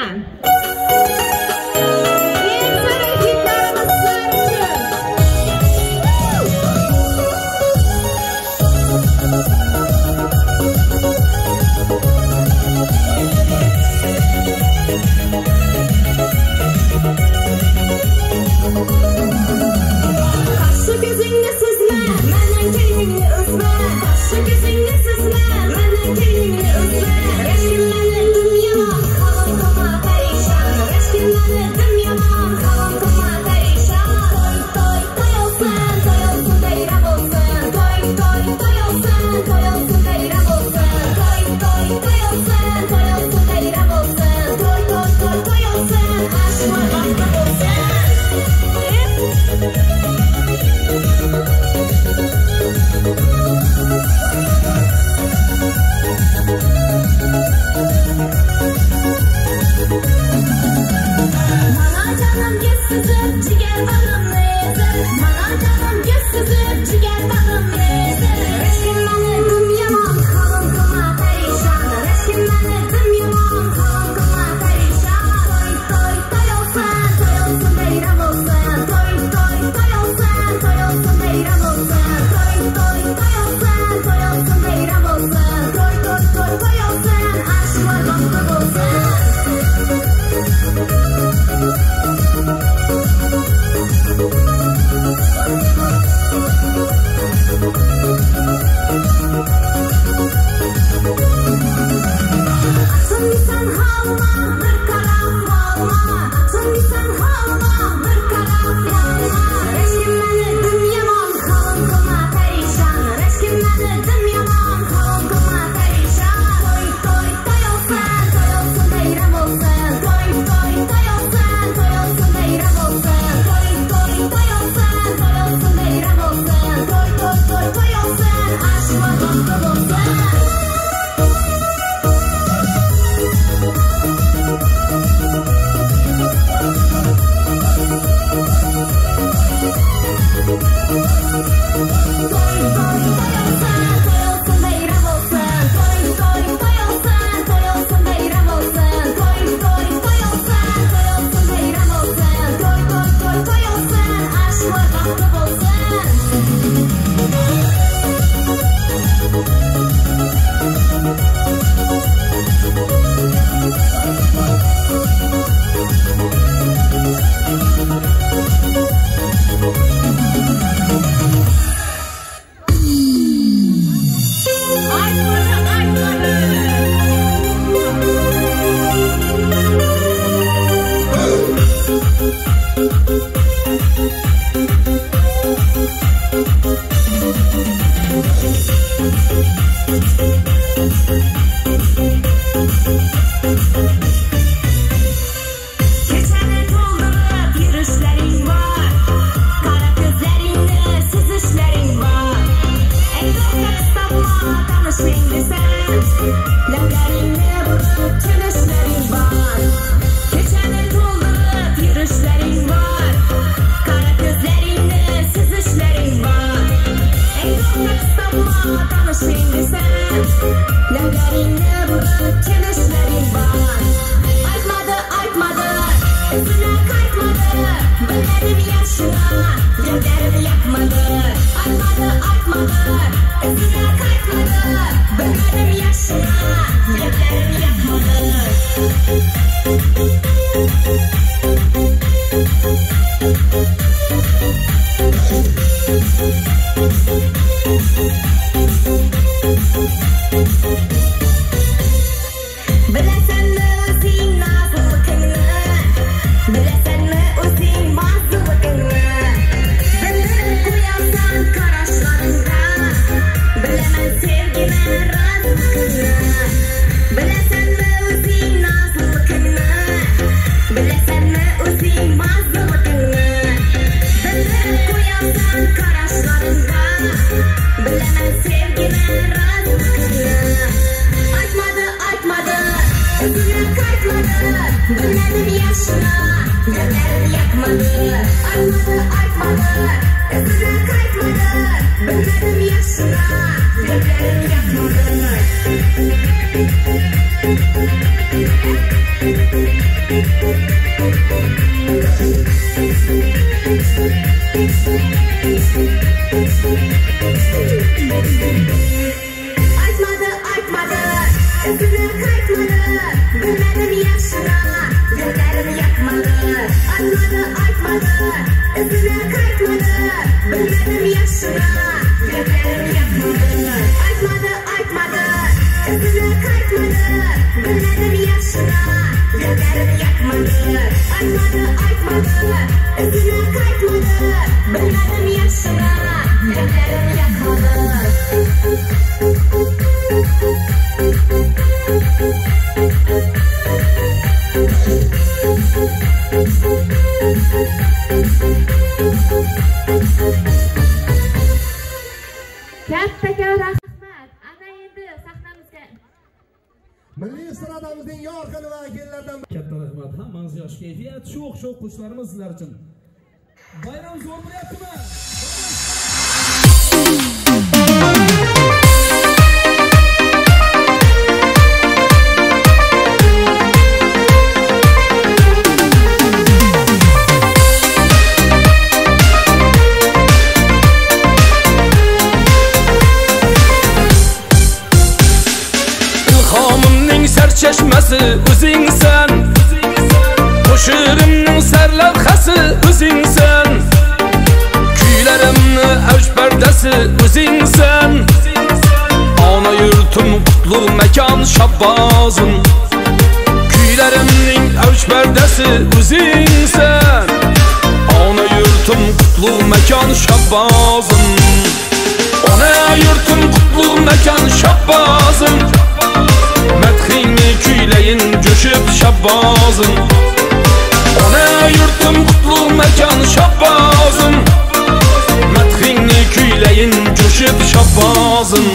bilan. Günlerim yaşına, gözlerim yakmadı. Artmadı, gözüne kayıtmadı. Günlerim yaşına, gözlerim yakmadı. Aytmadi, izini qaytmadi. Bilmadim yaxshina, gaplarim yoqmadi. Kattakon rahmat. Ana endi sahnamizga Milliy estradamizning yorqin vakillaridan katta rahmat. Hammangizga yosh kayfiyat, sho'x qo'shiqlarimiz sizlar uchun. Bayram zo'r bo'lyaptimi? Çeşmesi o'zingsan, qo'shirimning sarlavhasi o'zingsan, kuylarimni avj pardasi o'zingsan, ona yurtim qutlug' makon shabbozim, kuylarimning avj pardasi o'zingsan, ona yurtim qutlug' makon shabbozim, ona yurtim qutlug' makon shabbozim. Madhingni kuylayin jo'shib shabbozim, ona yurtim qutlug' makon shabbozim, madhingni kuylayin jo'shib shabbozim.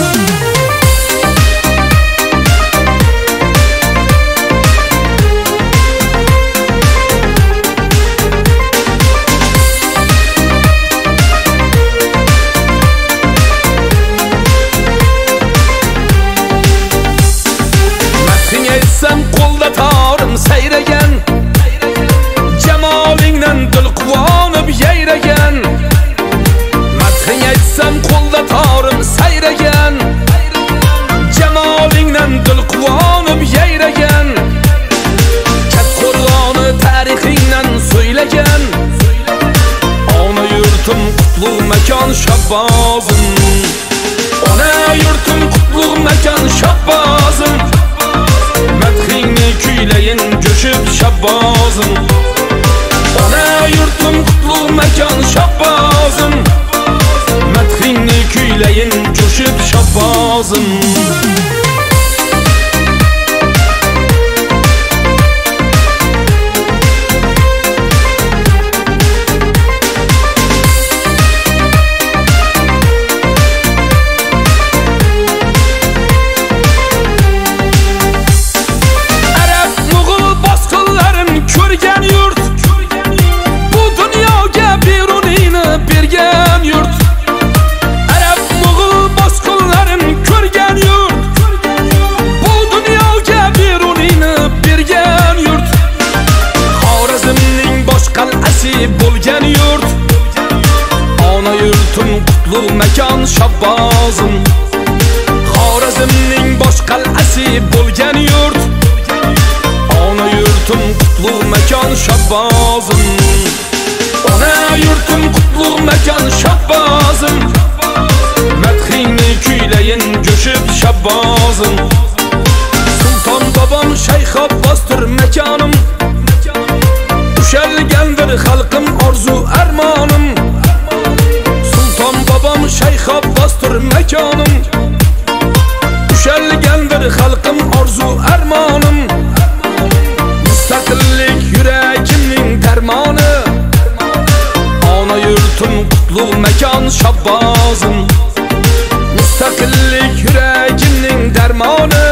Qo'lda torim sayragan, jamolingdan dil quvonib yayragan. Madhing aytsam qo'lda torim sayragan, jamolingdan dil quvonib yayragan. Kat qo'rg'oni tarixingdan so'ylagan, ona yurtim qutlug' makon shabbozim, ona yurtim qutlug' makon shabbozim. Madhingni kuylayin jo'shib shabbozim, ona yurtim qutlug' makon shabbozim, madhingni kuylayin jo'shib shabbozim. Ko'rgan yurt, bu dunyoga berunini bergan yurt. Arab mo'g'ul bosqinlarin ko'rgan yurt, bu dunyoga berunini bergan yurt. Xorazmning bosh qal'asi bo'lgan yurt, ona yurtim qutlug' makon shabbozim, Xorazmning bosh qal'asi bo'lgan yurt, ona yurtim qutlug' makon shabbozim, ona yurtim qutlug' makon shabbozim, madhingni kuylayin jo'shib shabbozim. Sulton bobom Shayx Abbosdir makonim, ushalgandir xalqim orzu armonim. Sulton bobom Shayx Abbosdir makonim, ushalgandir xalqim orzu armonim. Mustaqillik yuragimning darmoni, ona yurtim qutlug' makon shabbozim, mustaqillik yuragimning darmoni,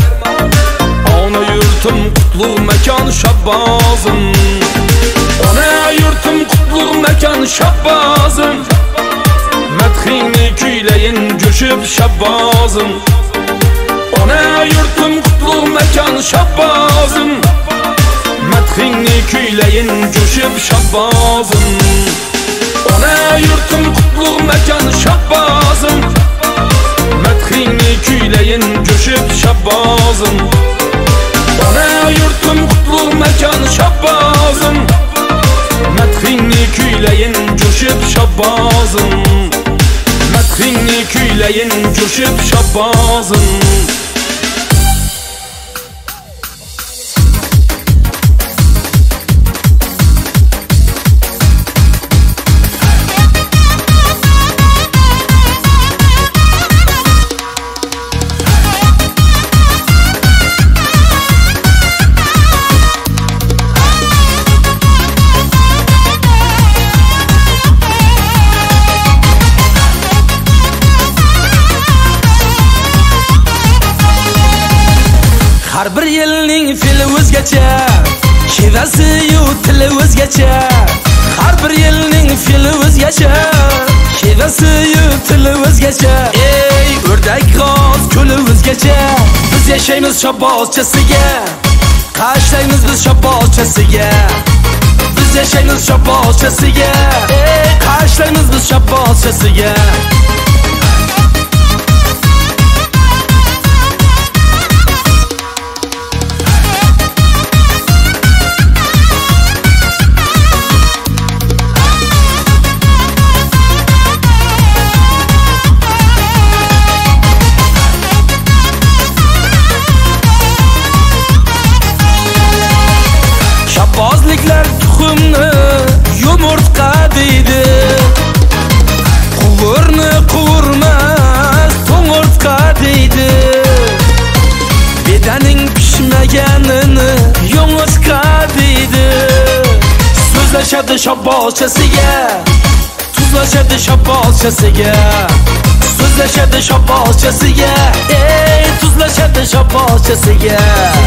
ona yurtim qutlug' makon shabbozim, ona yurtim qutlug' makon shabbozim, madhingni kuylayin jo'shib shabbozim, ona yurtim qutlug' makon shabbozim, madhingni kuylayin jo'shib shabbozim, ona yurtim qutlug' makon shabbozim, madhingni kuylayin jo'shib shabbozim, ona yurtim qutlug' makon shabbozim, madhingni kuylayin jo'shib shabbozim, madhingni kuylayin jo'shib shabbozim. Şivasi-yu tili o'zgacha, har bir yilning fili o'zgacha. Şivasi-yu tili o'zgacha, ey o'rdak g'oz ko'li o'zgacha. Biz yashaymiz shobozchasiga, qashlaymiz biz shobozchasiga. Biz yashaymiz shobozchasiga, ey qashlaymiz biz shobozchasiga. Shabozliklar tuxumni yumurtqa deydi. Quvurni quvurmas to'ng'urtqa deydi. Bedaning pishmaganini yumurtqa deydi. So'zlashadi shabozchasiga, tuzlashadi shabozchasiga. So'zlashadi shabozchasiga, ey tuzlashadi shabozchasiga.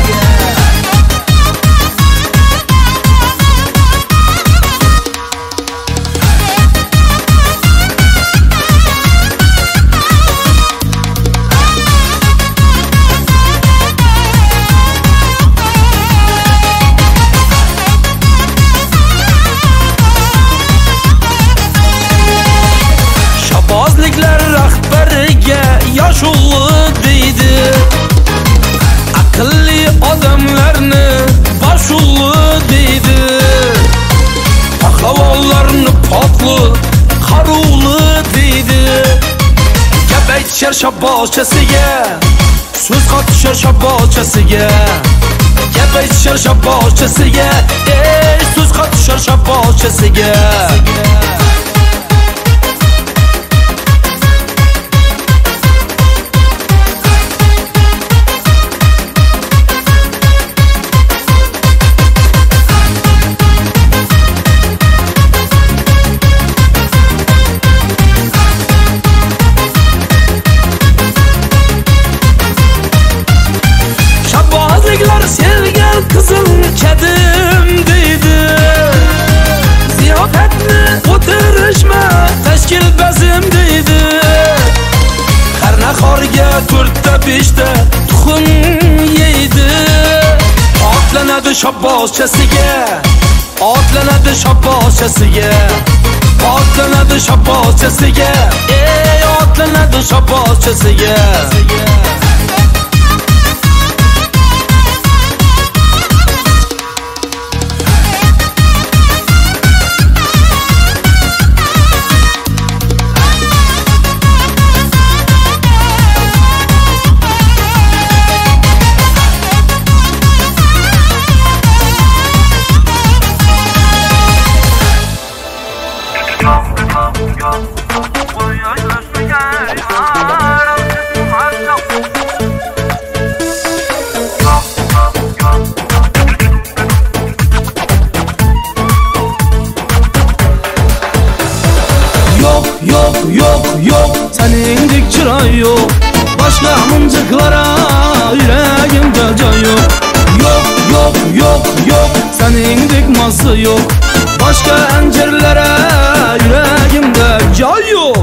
Shabozliklar rahbariga yosh ulug' deydi. Aqlli odamlarni bosh ulug' deydi. Pahlavonlarni pokli, qaruvli deydi. Gap aytishar shabozchasiga, so'z qotishar shabozchasiga. Gap aytishar shabozchasiga, ey so'z qotishar shabozchasiga. Sevgan qizim kadim deydi. Ziyofatni o'tirishma tashkil bazim deydi. Qarnaqorga 4-5ta tuxum yeydi. Otlanadi shabozchasiga, otlanadi shabozchasiga. Otlanadi shabozchasiga, ey otlanadi shabozchasiga. Yok, senindek çıray yok. Başka mıncıklara yüreğimde can yok. Yok, senindek ması yok. Başka encirlere yüreğimde can yok.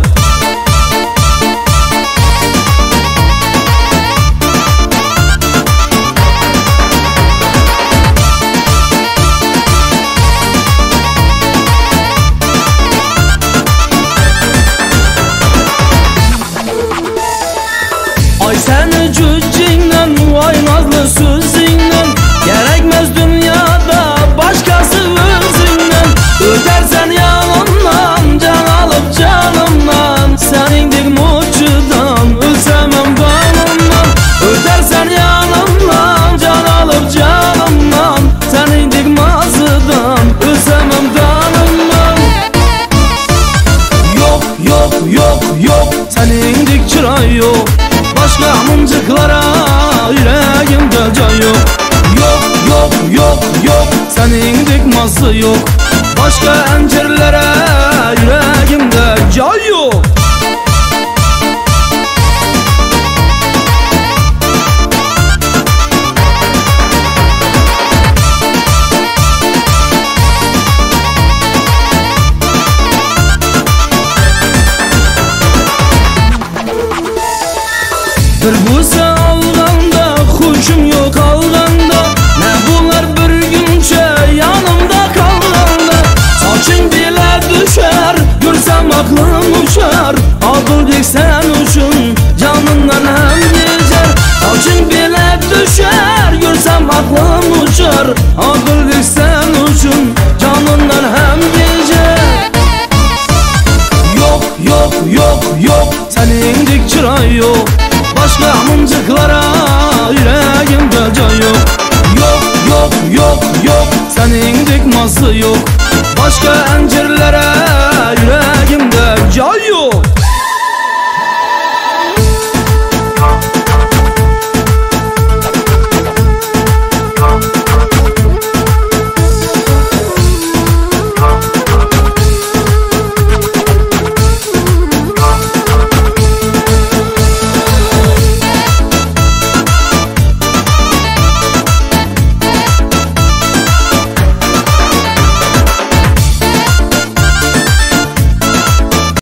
Ay seni cüccinden, vay nazlı sözünden. Gerekmez dünyada başkası özünden. Ödersen yanımdan, can alıp canımdan. Senin dik muçudan, ölsemem kanımdan. Ödersen yanımdan, can alıp canımdan. Senin dik mazıdan, ölsemem kanımdan. Yok, senin dik çıray yok. Başka mıncıklara yüreğimde can yok. Yok, senin ması yok. Başka encirlere yüreğimde can yok. sen uchun canımdan ham geçer. Oching belak düşer, yursam aqlim uchar.